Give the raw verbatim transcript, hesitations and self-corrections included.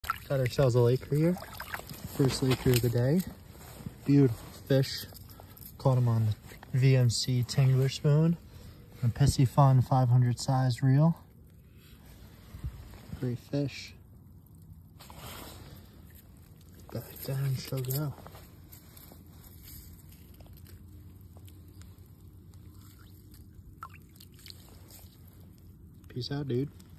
Got ourselves a laker here. First laker of the day. Beautiful fish. Caught him on the V M C Tingler spoon. A Pissy Fun five hundred size reel. Great fish. Back down she'll go. Peace out, dude.